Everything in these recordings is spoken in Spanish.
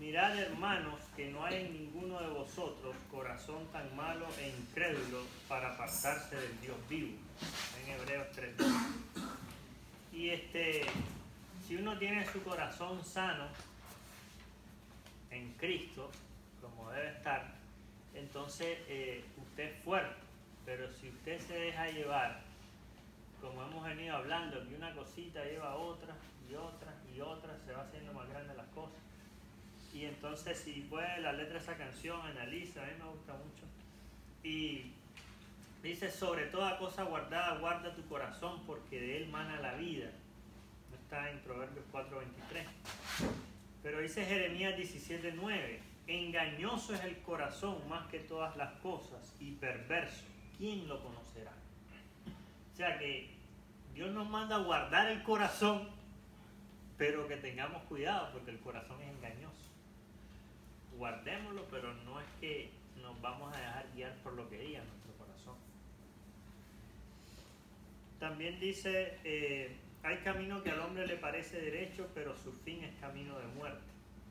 mirad, hermanos, que no hay en ninguno de vosotros corazón tan malo e incrédulo para apartarse del Dios vivo. En Hebreos 3:2. Y si uno tiene su corazón sano en Cristo, como debe estar, entonces usted es fuerte. Pero si usted se deja llevar, como hemos venido hablando, que una cosita lleva a otra y otra y otra, se va haciendo más grande las cosas. Y entonces, si puede, la letra de esa canción, analiza, a mí me gusta mucho. Y dice: sobre toda cosa guardada, guarda tu corazón, porque de él mana la vida. No está en Proverbios 4:23. Pero dice Jeremías 17:9: engañoso es el corazón más que todas las cosas, y perverso, ¿quién lo conocerá? O sea que Dios nos manda a guardar el corazón, pero que tengamos cuidado, porque el corazón es engañoso. Guardémoslo, pero no es que nos vamos a dejar guiar por lo que diga nuestro corazón. También dice: hay camino que al hombre le parece derecho, pero su fin es camino de muerte.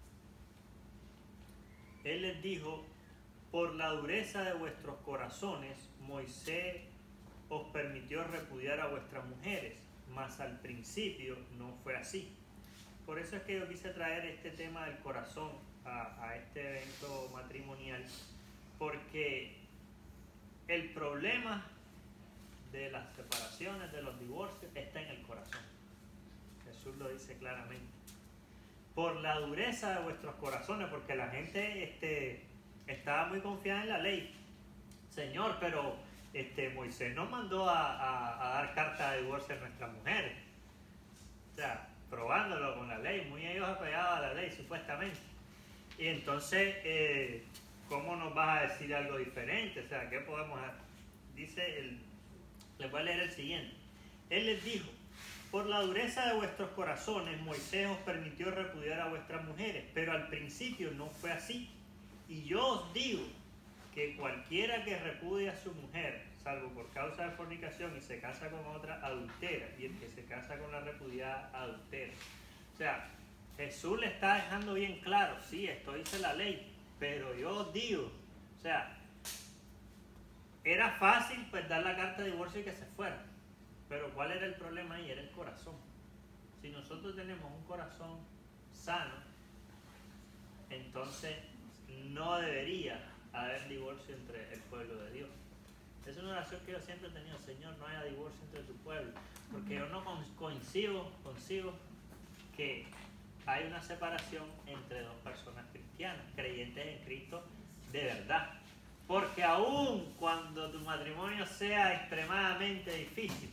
Él les dijo: por la dureza de vuestros corazones, Moisés os permitió repudiar a vuestras mujeres, mas al principio no fue así. Por eso es que yo quise traer este tema del corazón a este evento matrimonial, porque el problema de las separaciones, de los divorcios, está en el corazón. Jesús lo dice claramente: por la dureza de vuestros corazones, porque la gente estaba muy confiada en la ley. Señor, pero Moisés nos mandó a dar carta de divorcio a nuestras mujeres. O sea, probándolo con la ley, muy ellos apegados a la ley, supuestamente. Y entonces, ¿cómo nos vas a decir algo diferente? O sea, ¿qué podemos hacer? Dice, les voy a leer el siguiente. Él les dijo: por la dureza de vuestros corazones, Moisés os permitió repudiar a vuestras mujeres, pero al principio no fue así. Y yo os digo que cualquiera que repudia a su mujer, salvo por causa de fornicación, y se casa con otra, adultera, y el que se casa con la repudiada, adultera. O sea, Jesús le está dejando bien claro: sí, esto dice la ley, pero yo os digo, o sea, era fácil pues dar la carta de divorcio y que se fuera, pero ¿cuál era el problema ahí? Era el corazón. Si nosotros tenemos un corazón sano, entonces no debería haber divorcio entre el pueblo de Dios. Es una oración que yo siempre he tenido: Señor, no haya divorcio entre tu pueblo, porque yo no concibo que hay una separación entre dos personas cristianas, creyentes en Cristo de verdad. Porque aun cuando tu matrimonio sea extremadamente difícil,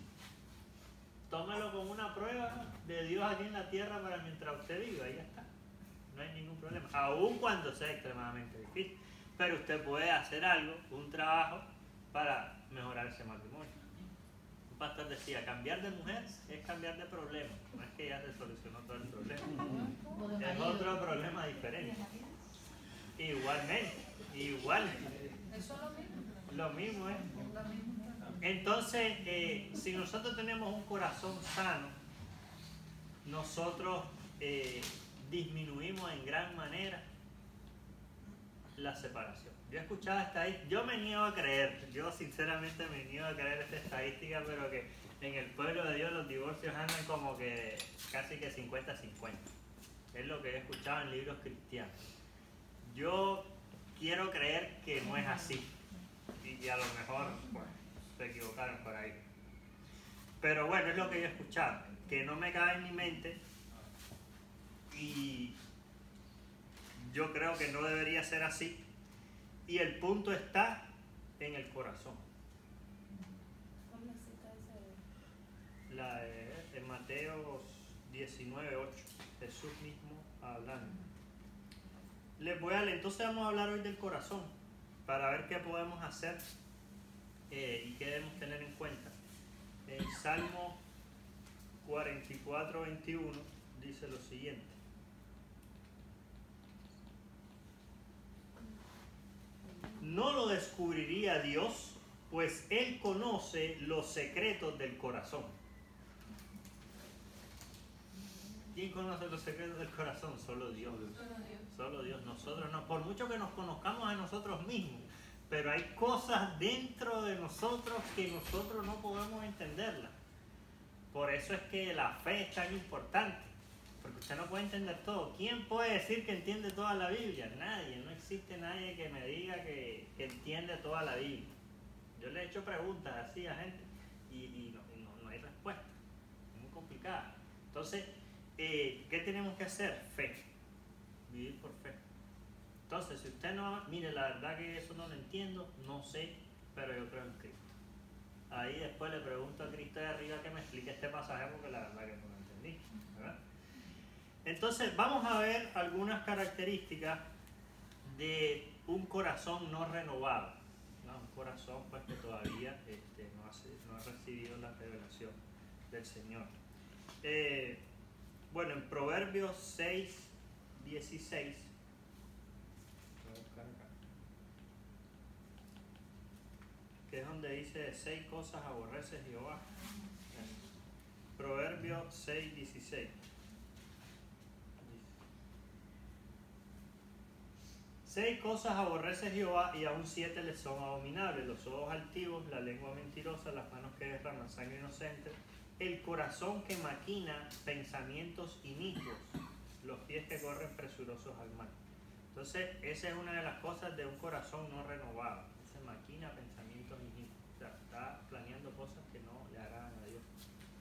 tómelo como una prueba de Dios aquí en la tierra para mientras usted viva, ahí ya está. No hay ningún problema, aun cuando sea extremadamente difícil. Pero usted puede hacer algo, un trabajo, para mejorar ese matrimonio. Un pastor decía: cambiar de mujer es cambiar de problema. No es que ya se solucionó todo el problema, es otro problema diferente. Igualmente. Eso es lo mismo. Lo mismo es. Entonces, si nosotros tenemos un corazón sano, nosotros disminuimos en gran manera la separación. Yo he escuchado estadísticas, yo me niego a creer, yo sinceramente me niego a creer esta estadística, pero que en el pueblo de Dios los divorcios andan como que casi que 50-50. Es lo que he escuchado en libros cristianos. Yo quiero creer que no es así, y a lo mejor pues, se equivocaron por ahí. Pero bueno, es lo que yo he escuchado, que no me cabe en mi mente, y yo creo que no debería ser así. Y el punto está en el corazón. ¿Cuál es ese? La de Mateo 19:8, Jesús mismo hablando. Entonces vamos a hablar hoy del corazón, para ver qué podemos hacer y qué debemos tener en cuenta. En Salmo 44:21 dice lo siguiente: no lo descubriría Dios, pues Él conoce los secretos del corazón. ¿Quién conoce los secretos del corazón? Solo Dios. Solo Dios. Nosotros no. Por mucho que nos conozcamos a nosotros mismos, pero hay cosas dentro de nosotros que nosotros no podemos entenderlas. Por eso es que la fe es tan importante. Porque usted no puede entender todo. ¿Quién puede decir que entiende toda la Biblia? Nadie. No existe nadie que me diga que entiende toda la Biblia. Yo le he hecho preguntas así a gente y no hay respuesta. Es muy complicada. Entonces, ¿qué tenemos que hacer? Fe. Vivir por fe. Entonces, si usted no... Mire, la verdad que eso no lo entiendo, no sé, pero yo creo en Cristo. Ahí después le pregunto a Cristo de arriba que me explique este pasaje porque la verdad que no lo entendí, ¿verdad? Entonces, vamos a ver algunas características de un corazón no renovado, ¿no? Un corazón pues, que todavía no ha recibido la revelación del Señor. Bueno, en Proverbios 6, 16, voy a buscar acá, que es donde dice 6 cosas aborrece Jehová. Proverbios 6, 16. 6 cosas aborrece Jehová y aún 7 le son abominables: los ojos altivos, la lengua mentirosa, las manos que derraman sangre inocente, el corazón que maquina pensamientos inicuos, los pies que corren presurosos al mal. Entonces, esa es una de las cosas de un corazón no renovado. Se maquina pensamientos inicuos. O sea, está planeando cosas que no le agradan a Dios.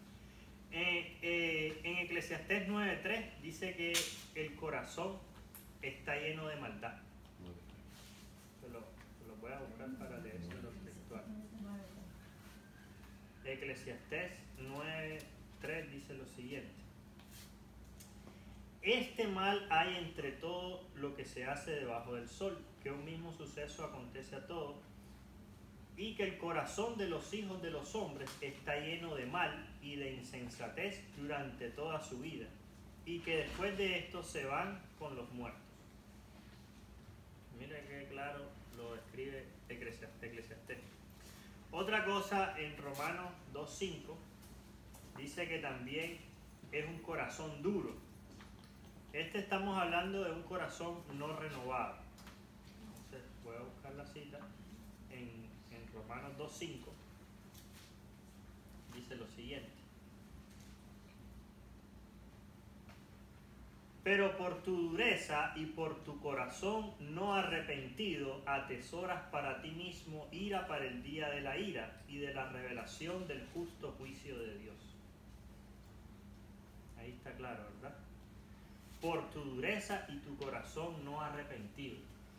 En Eclesiastés 9:3 dice que el corazón está lleno de maldad. Se lo voy a buscar para leérselo textual. Eclesiastés 9:3 dice lo siguiente: este mal hay entre todo lo que se hace debajo del sol, que un mismo suceso acontece a todos, y que el corazón de los hijos de los hombres está lleno de mal y de insensatez durante toda su vida, y que después de esto se van con los muertos. Mira qué claro lo escribe Eclesiastés. Otra cosa, en Romanos 2:5 dice que también es un corazón duro. Estamos hablando de un corazón no renovado. Entonces voy a buscar la cita en Romanos 2:5. Dice lo siguiente: pero por tu dureza y por tu corazón no arrepentido atesoras para ti mismo ira para el día de la ira y de la revelación del justo juicio de Dios. Ahí está claro, ¿verdad? Por tu dureza y tu corazón no arrepentido.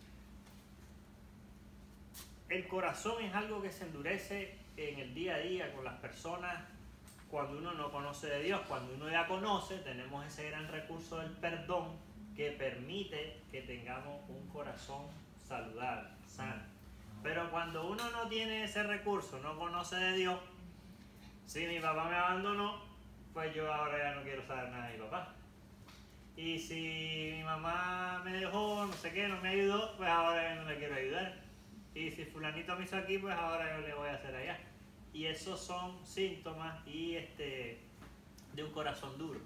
El corazón es algo que se endurece en el día a día con las personas cuando uno no conoce de Dios. Cuando uno ya conoce, tenemos ese gran recurso del perdón que permite que tengamos un corazón saludable, sano. Pero cuando uno no tiene ese recurso, no conoce de Dios, si mi papá me abandonó, pues yo ahora ya no quiero saber nada de mi papá. Y si mi mamá me dejó, no sé qué, no me ayudó, pues ahora yo no le quiero ayudar. Y si fulanito me hizo aquí, pues ahora yo le voy a hacer allá. Y esos son síntomas de un corazón duro.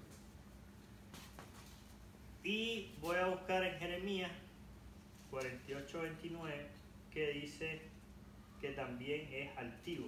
Y voy a buscar en Jeremías 48:29 que dice que también es altivo.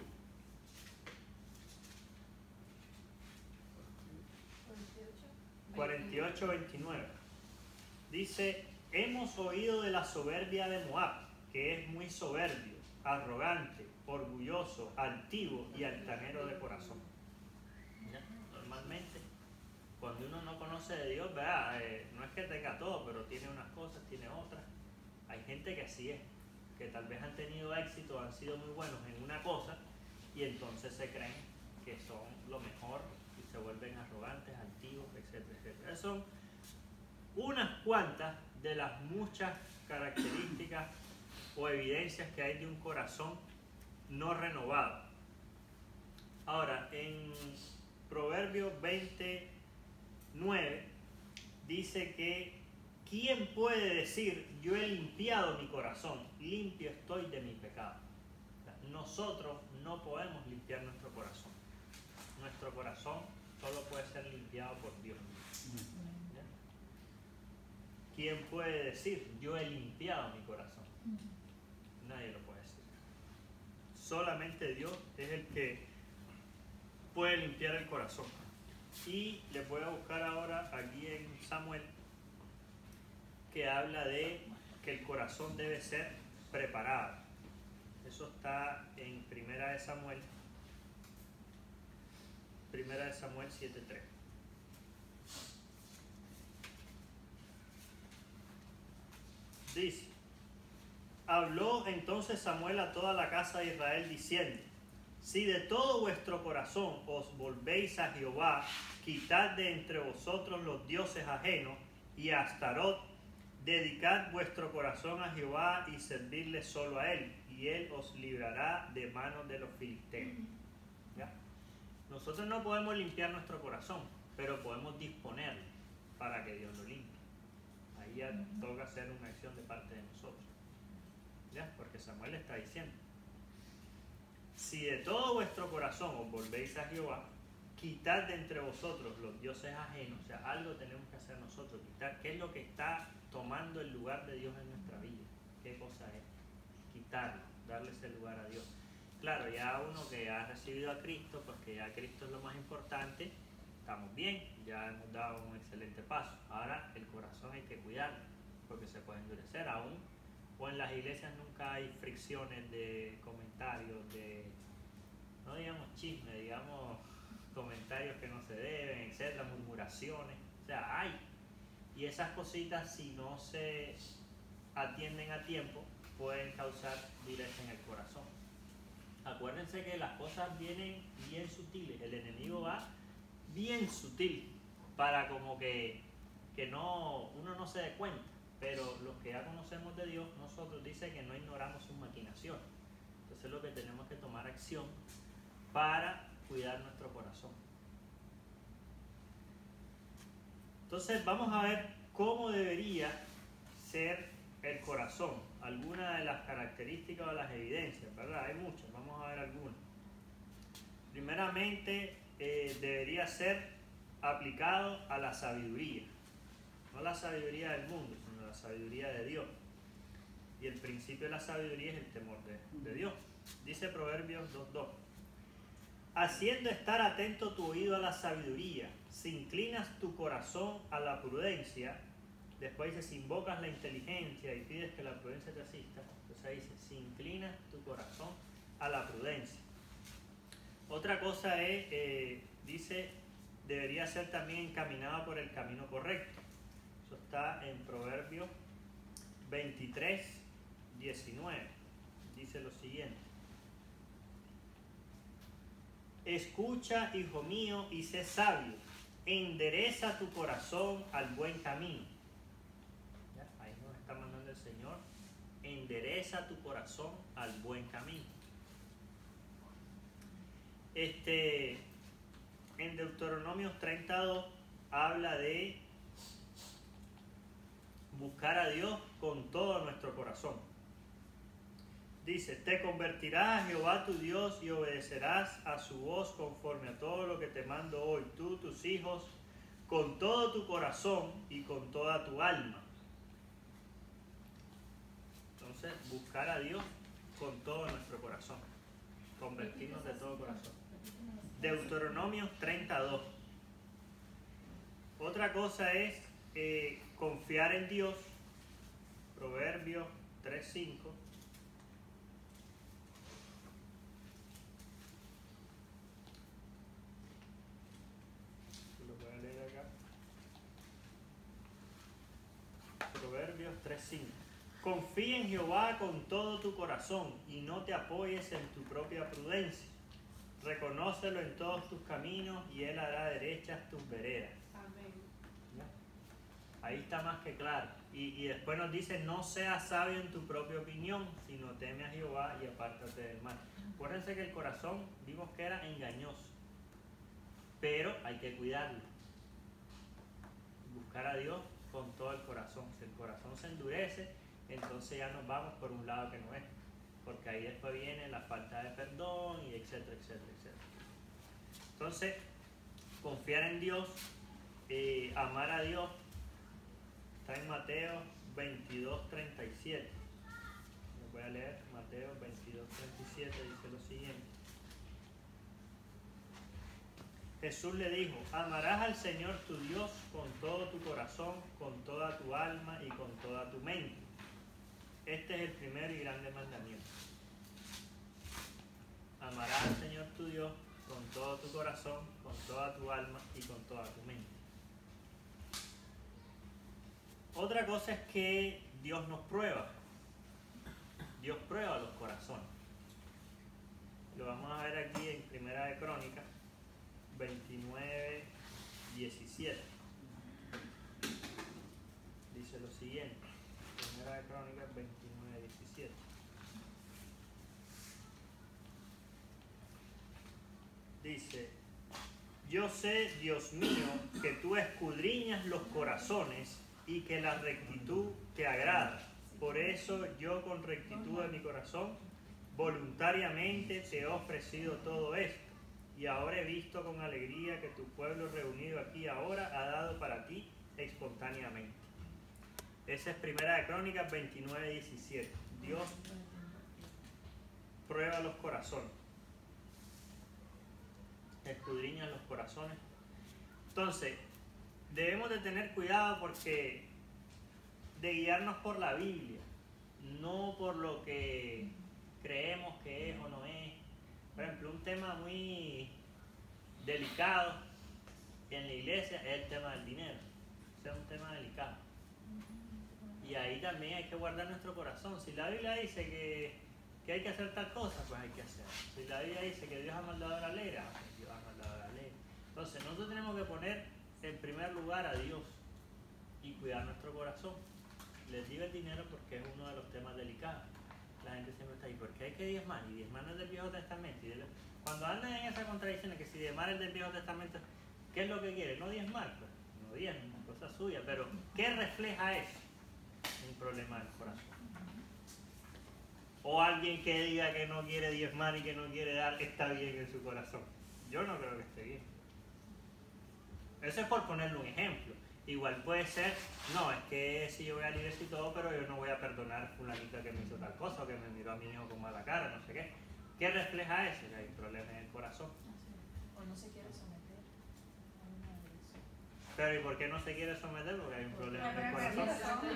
48:29 dice: hemos oído de la soberbia de Moab, que es muy soberbio, arrogante, orgulloso, altivo y altanero de corazón. ¿Ya? Normalmente, cuando uno no conoce de Dios, ¿verdad? No es que tenga todo, pero tiene unas cosas, tiene otras. Hay gente que así es, que tal vez han tenido éxito, han sido muy buenos en una cosa y entonces se creen que son lo mejor y se vuelven arrogantes, altivos, etcétera, etcétera. Esas son unas cuantas de las muchas características o evidencias que hay de un corazón no renovado. Ahora, en Proverbios 20:9 dice que ¿quién puede decir yo he limpiado mi corazón, limpio estoy de mi pecado? O sea, nosotros no podemos limpiar nuestro corazón. Nuestro corazón solo puede ser limpiado por Dios. ¿Ya? ¿Quién puede decir, yo he limpiado mi corazón? Nadie lo puede decir. Solamente Dios es el que puede limpiar el corazón. Y les voy a buscar ahora aquí en Samuel, que habla de que el corazón debe ser preparado. Eso está en Primera de Samuel 7:3. Dice: habló entonces Samuel a toda la casa de Israel diciendo: si de todo vuestro corazón os volvéis a Jehová, quitad de entre vosotros los dioses ajenos y a Astarot, dedicad vuestro corazón a Jehová y servidle solo a él, y él os librará de manos de los filisteos. ¿Ya? Nosotros no podemos limpiar nuestro corazón, pero podemos disponerlo para que Dios lo limpie. Ahí ya toca hacer una acción de parte de nosotros. ¿Ya? Porque Samuel está diciendo: si de todo vuestro corazón os volvéis a Jehová, quitad de entre vosotros los dioses ajenos. O sea, algo tenemos que hacer nosotros, quitar. ¿Qué es lo que está tomando el lugar de Dios en nuestra vida? ¿Qué cosa es? Quitarlo, darle ese lugar a Dios. Claro, ya uno que ha recibido a Cristo, porque ya Cristo es lo más importante, estamos bien, ya hemos dado un excelente paso. Ahora el corazón hay que cuidarlo, porque se puede endurecer aún. O en las iglesias nunca hay fricciones de comentarios, de, no digamos chisme, digamos comentarios que no se deben, etcétera, murmuraciones. O sea, hay. Y esas cositas, si no se atienden a tiempo, pueden causar dureza en el corazón. Acuérdense que las cosas vienen bien sutiles. El enemigo va bien sutil para como que no, uno no se dé cuenta. Pero los que ya conocemos de Dios, nosotros dice que no ignoramos sus maquinaciones. Entonces lo que tenemos que tomar acción para cuidar nuestro corazón. Entonces vamos a ver cómo debería ser el corazón. Algunas de las características o las evidencias, ¿verdad? Hay muchas, vamos a ver algunas. Primeramente, debería ser aplicado a la sabiduría. No la sabiduría del mundo, sino la sabiduría de Dios. Y el principio de la sabiduría es el temor de Dios. Dice Proverbios 2:2: haciendo estar atento tu oído a la sabiduría, si inclinas tu corazón a la prudencia. Después dice: si invocas la inteligencia y pides que la prudencia te asista. Entonces ahí dice: si inclinas tu corazón a la prudencia. Otra cosa es, dice, debería ser también encaminada por el camino correcto. Eso está en Proverbios 23:19. Dice lo siguiente: escucha, hijo mío, y sé sabio, endereza tu corazón al buen camino. ¿Ya? Ahí nos está mandando el Señor: endereza tu corazón al buen camino. En Deuteronomios 32 habla de buscar a Dios con todo nuestro corazón. Dice: te convertirás a Jehová tu Dios y obedecerás a su voz conforme a todo lo que te mando hoy, tú, tus hijos, con todo tu corazón y con toda tu alma. Entonces, buscar a Dios con todo nuestro corazón. Convertirnos de todo corazón. Deuteronomios 32. Otra cosa es confiar en Dios. Proverbios 3:5. Lo voy a leer acá. Proverbios 3:5. Confía en Jehová con todo tu corazón y no te apoyes en tu propia prudencia. Reconócelo en todos tus caminos y Él hará derechas tus veredas. Amén. ¿Ya? Ahí está más que claro. Y después nos dice: no seas sabio en tu propia opinión, sino teme a Jehová y apártate del mal. Acuérdense que el corazón vimos que era engañoso, pero hay que cuidarlo. Buscar a Dios con todo el corazón. Si el corazón se endurece, entonces ya nos vamos por un lado que no es. Porque ahí después viene la falta de perdón y etcétera, etcétera, etcétera. Entonces, confiar en Dios amar a Dios está en Mateo 22:37. Lo voy a leer. Mateo 22:37 dice lo siguiente. Jesús le dijo: amarás al Señor tu Dios con todo tu corazón, con toda tu alma y con toda tu mente. Este es el primer y grande mandamiento. Amarás al Señor tu Dios con todo tu corazón, con toda tu alma y con toda tu mente. Otra cosa es que Dios nos prueba. Dios prueba los corazones. Lo vamos a ver aquí en Primera de Crónicas 29:17. Dice lo siguiente. Primera de Crónicas 29:17. Dice: yo sé, Dios mío, que tú escudriñas los corazones y que la rectitud te agrada. Por eso yo, con rectitud de mi corazón, voluntariamente te he ofrecido todo esto. Y ahora he visto con alegría que tu pueblo reunido aquí ahora ha dado para ti espontáneamente. Esa es Primera de Crónicas 29:17. Dios prueba los corazones. Escudriña los corazones. Entonces, debemos de tener cuidado porque de guiarnos por la Biblia, no por lo que creemos que es o no es. Por ejemplo, un tema muy delicado en la iglesia es el tema del dinero. Ese es un tema delicado. Y ahí también hay que guardar nuestro corazón. Si la Biblia dice que hay que hacer tal cosa, pues hay que hacer. Si la Biblia dice que Dios ha mandado la ley, pues Dios ha mandado la ley. Entonces nosotros tenemos que poner en primer lugar a Dios y cuidar nuestro corazón. Les digo el dinero porque es uno de los temas delicados. La gente siempre está ahí, ¿por qué hay que diezmar? Y diezmar no es del Viejo Testamento. Cuando andan en esa contradicción de que si diezmar es del Viejo Testamento, ¿qué es lo que quiere? No diezmar, pues no diezmar, cosa suya. Pero ¿qué refleja eso? Un problema del corazón. O alguien que diga que no quiere diezmar y que no quiere dar, está bien en su corazón. Yo no creo que esté bien. Eso es por ponerle un ejemplo. Igual puede ser, no, es que si yo voy a la iglesia y todo, pero yo no voy a perdonar a fulanito que me hizo tal cosa, o que me miró a mi hijo con mala cara, no sé qué. ¿Qué refleja eso? Que hay problemas en el corazón. O no se quiere someter a una iglesia. Pero ¿y por qué no se quiere someter? Porque hay un problema en el corazón.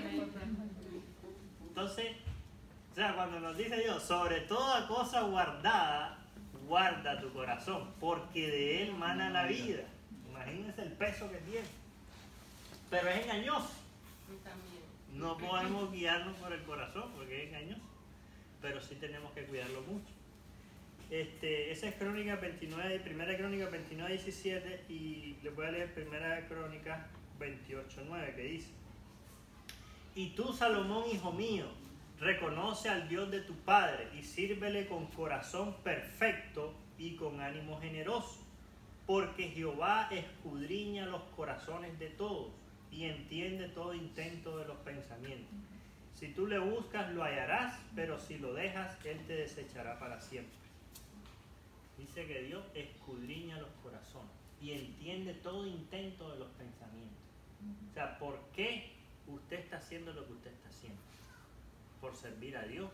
Entonces, o sea, cuando nos dice Dios, sobre toda cosa guardada, guarda tu corazón, porque de él mana la vida. Imagínense el peso que tiene. Pero es engañoso. No podemos guiarnos por el corazón porque es engañoso. Pero sí tenemos que cuidarlo mucho. Esa es Crónicas 29, Primera Crónicas 29:17 y les voy a leer Primera Crónicas 28:9 que dice: y tú, Salomón, hijo mío, reconoce al Dios de tu padre y sírvele con corazón perfecto y con ánimo generoso, porque Jehová escudriña los corazones de todos y entiende todo intento de los pensamientos. Si tú le buscas, lo hallarás, pero si lo dejas, él te desechará para siempre. Dice que Dios escudriña los corazones y entiende todo intento de los pensamientos. O sea, ¿por qué usted está haciendo lo que usted está haciendo? ¿Por servir a Dios?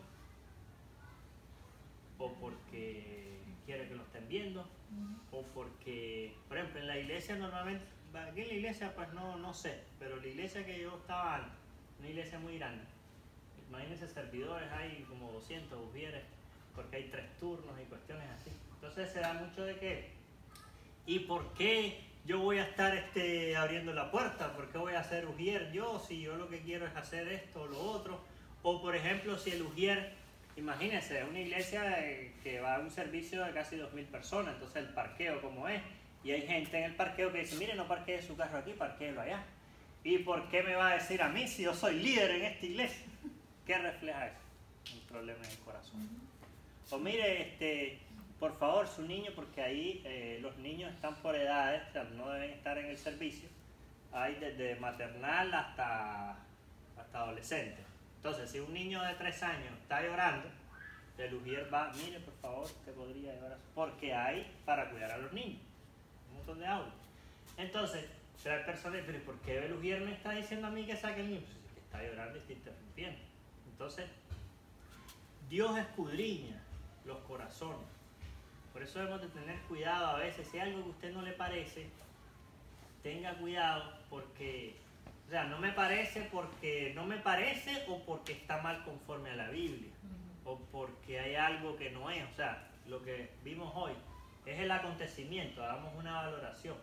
¿O porque quiere que lo estén viendo? ¿O porque, por ejemplo, en la iglesia normalmente, aquí en la iglesia pues no sé, pero la iglesia que yo estaba antes, una iglesia muy grande, imagínense servidores, hay como 200 ujieres, porque hay 3 turnos y cuestiones así. Entonces se da mucho de que, ¿y por qué yo voy a estar abriendo la puerta? ¿Por qué voy a hacer ujier yo si yo lo que quiero es hacer esto o lo otro? O por ejemplo, si el ujier, imagínense, es una iglesia que va a un servicio de casi 2.000 personas, entonces el parqueo como es, y hay gente en el parqueo que dice, mire, no parquee su carro aquí, parquéelo allá. ¿Y por qué me va a decir a mí si yo soy líder en esta iglesia? ¿Qué refleja eso? Un problema en el corazón. O mire, por favor, su niño, porque ahí los niños están por edades, o sea, no deben estar en el servicio. Hay desde maternal hasta adolescente. Entonces, si un niño de 3 años está llorando, el ujier va, mire, por favor, usted podría llevar a su... Porque hay para cuidar a los niños. Un montón de aulas. Entonces, Pero hay personas, pero ¿por qué Belugier me está diciendo a mí que saque el niño? Pues es que está llorando y está interrumpiendo. Entonces, Dios escudriña los corazones. Por eso debemos de tener cuidado a veces. Si hay algo que a usted no le parece, tenga cuidado porque, o sea, no me parece porque no me parece o porque está mal conforme a la Biblia. O porque hay algo que no es. O sea, lo que vimos hoy es el acontecimiento. Hagamos una valoración.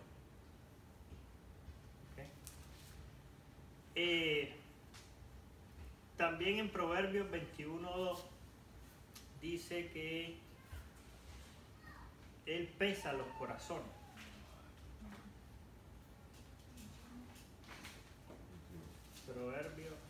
¿Okay? También en Proverbios 21:2 dice que Él pesa los corazones. Proverbios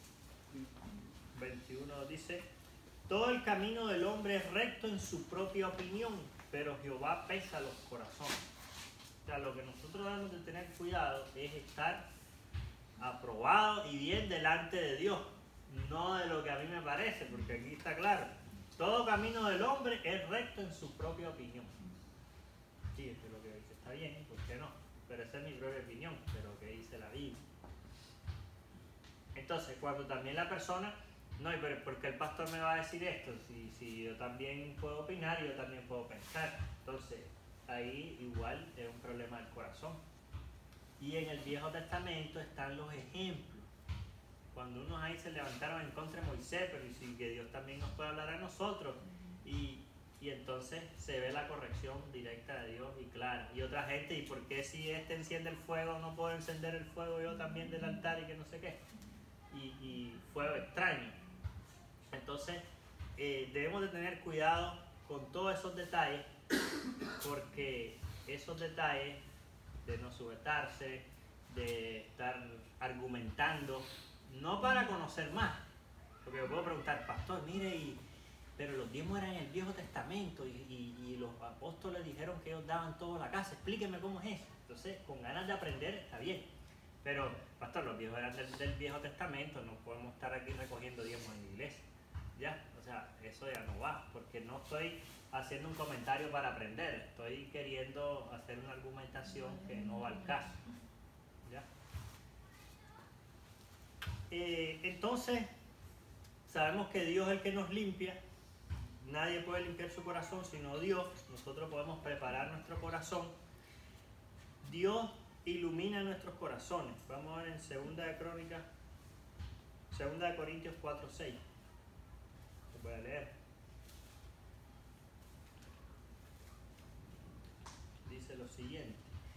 21 dice: todo el camino del hombre es recto en su propia opinión, pero Jehová pesa los corazones. O sea, lo que nosotros debemos de tener cuidado es estar aprobado y bien delante de Dios, no de lo que a mí me parece, porque aquí está claro: todo camino del hombre es recto en su propia opinión. Sí, eso es lo que dice, está bien, ¿por qué no? Pero esa es mi propia opinión, de lo que dice la Biblia. Entonces, cuando también la persona, no, pero ¿por qué el pastor me va a decir esto? Si yo también puedo opinar y yo también puedo pensar. Entonces, ahí igual es un problema del corazón. Y en el Viejo Testamento están los ejemplos. Cuando unos ahí se levantaron en contra de Moisés, pero y si que Dios también nos puede hablar a nosotros. Y entonces se ve la corrección directa de Dios y clara. Y otra gente, ¿y por qué si este enciende el fuego no puedo encender el fuego yo también del altar y que no sé qué? Y fuego extraño. Entonces debemos de tener cuidado con todos esos detalles, porque esos detalles de no sujetarse, de estar argumentando, no para conocer más, porque yo puedo preguntar, pastor, mire, pero los diezmos eran en el Viejo Testamento y los apóstoles dijeron que ellos daban todo a la casa, explíqueme cómo es eso. Entonces, con ganas de aprender está bien, pero pastor, los diezmos eran del Viejo Testamento, no podemos estar aquí recogiendo diezmos en la iglesia, ¿ya? O sea, eso ya no va, porque no estoy haciendo un comentario para aprender, estoy queriendo hacer una argumentación que no va al caso, ¿ya? Entonces, sabemos que Dios es el que nos limpia. Nadie puede limpiar su corazón sino Dios. Nosotros podemos preparar nuestro corazón. Dios ilumina nuestros corazones. Vamos a ver en 2 de Corintios 4:6. Voy a leer. Dice lo siguiente.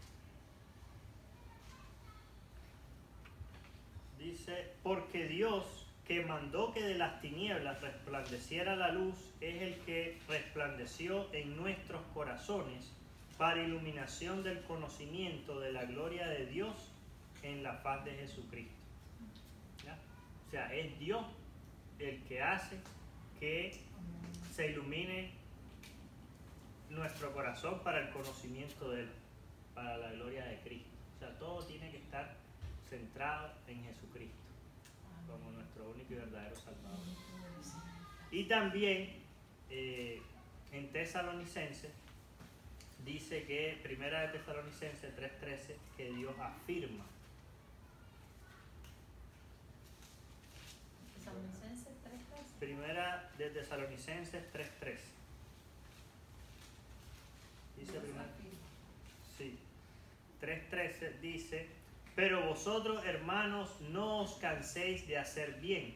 Dice, porque Dios, que mandó que de las tinieblas resplandeciera la luz, es el que resplandeció en nuestros corazones para iluminación del conocimiento de la gloria de Dios en la faz de Jesucristo. ¿Ya? O sea, es Dios el que hace que se ilumine nuestro corazón para el conocimiento de Él, para la gloria de Cristo. O sea, todo tiene que estar centrado en Jesucristo como nuestro único y verdadero Salvador. Y también en Tesalonicenses dice que, primera de Tesalonicenses 3:13, que Dios afirma. Tesalonicenses 3:13. Primera de Tesalonicenses 3:13. Dice primero. Sí. 3:13 dice: pero vosotros, hermanos, no os canséis de hacer bien.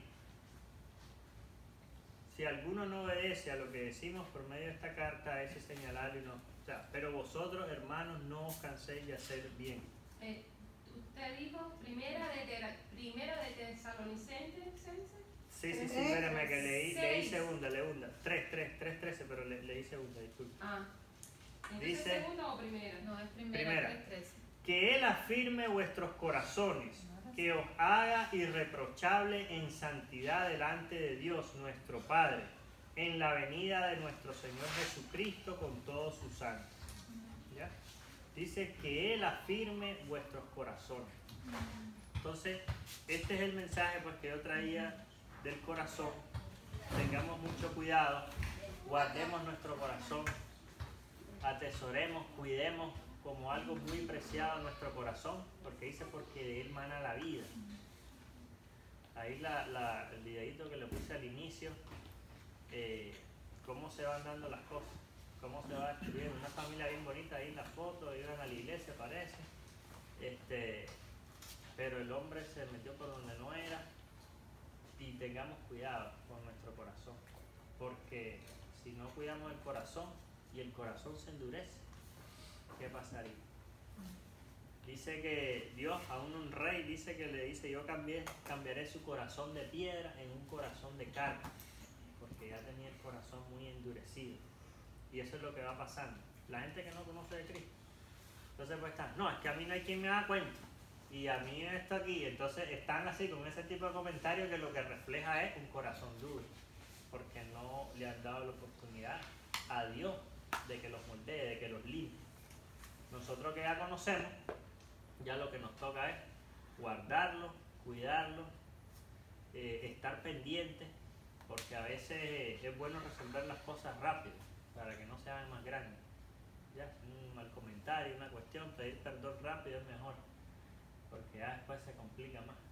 Si alguno no obedece a lo que decimos por medio de esta carta, ese señalarlo y no. O sea, pero vosotros, hermanos, no os canséis de hacer bien. Usted dijo primera de Tesalonicenses. Sí, espérame que leí segunda. 3:13, pero leí segunda, disculpe. ¿Entonces dice, segunda o primera? No, es primera. 3:13. Que Él afirme vuestros corazones, que os haga irreprochable en santidad delante de Dios nuestro Padre, en la venida de nuestro Señor Jesucristo con todos sus santos. ¿Ya? Dice que Él afirme vuestros corazones. Entonces, este es el mensaje pues, que yo traía del corazón. Tengamos mucho cuidado, guardemos nuestro corazón, atesoremos, cuidemos como algo muy preciado en nuestro corazón, porque dice porque de él mana la vida. Ahí el videito que le puse al inicio, cómo se van dando las cosas, cómo se va escribiendo. Una familia bien bonita ahí en la foto, iban a la iglesia parece, pero el hombre se metió por donde no era. Y tengamos cuidado con nuestro corazón, porque si no cuidamos el corazón y el corazón se endurece, ¿qué pasaría? Dice que Dios a un rey dice que le dice: yo cambiaré su corazón de piedra en un corazón de carne, porque ya tenía el corazón muy endurecido. Y eso es lo que va pasando. La gente que no conoce de Cristo, entonces pues están, no, es que a mí no hay quien me haga cuenta, y a mí esto aquí. Entonces están así con ese tipo de comentarios que lo que refleja es un corazón duro, porque no le han dado la oportunidad a Dios de que los moldee, de que los limpie. Nosotros que ya conocemos, ya lo que nos toca es guardarlo, cuidarlo, estar pendiente, porque a veces es bueno resolver las cosas rápido para que no se hagan más grandes. Ya, un mal comentario, una cuestión, pedir perdón rápido es mejor, porque ya después se complica más.